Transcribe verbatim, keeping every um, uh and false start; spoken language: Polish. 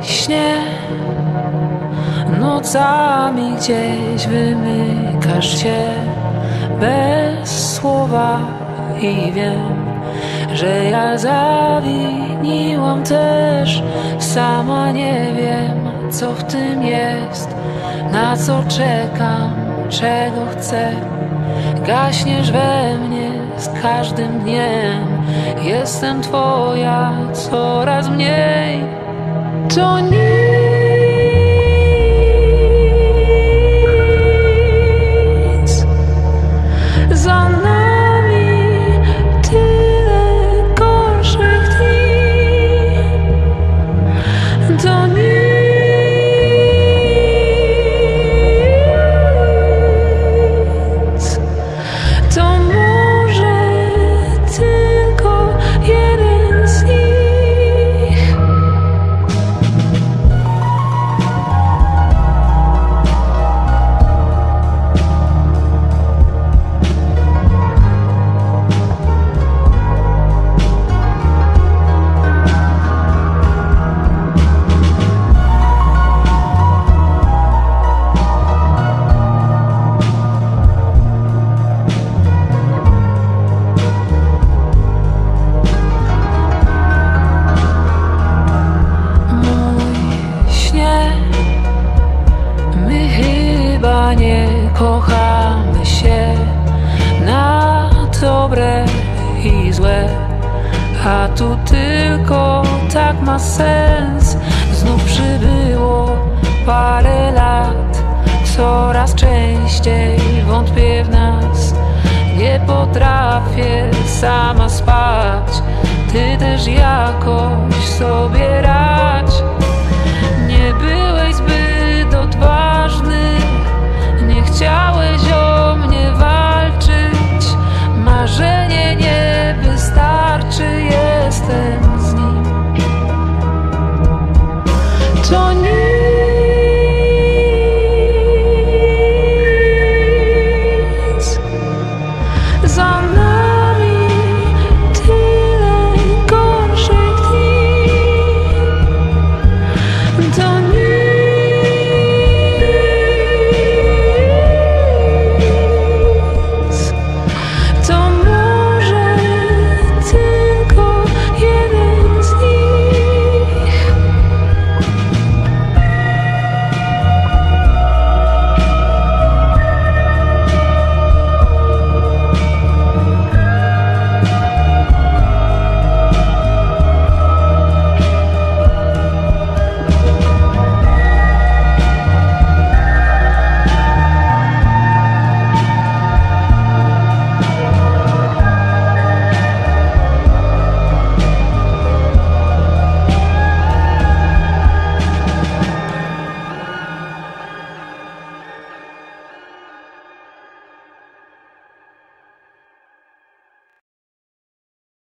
śnie nocami gdzieś wymykasz się bez słowa i wiem, że ja zawiniłam też. Sama nie wiem, co w tym jest, na co czekam, czego chcę. Gaśniesz we mnie z każdym dniem. Jestem twoja coraz mniej. To nic za nami, tyle gorszych dni. To nic to może tylko jeden z nich. Nie kochamy się na dobre i złe, a tu tylko tak ma sens. Znów przybyło parę lat, coraz częściej wątpię w nas. Nie potrafię sama spać, ty też jakoś sobie radzisz.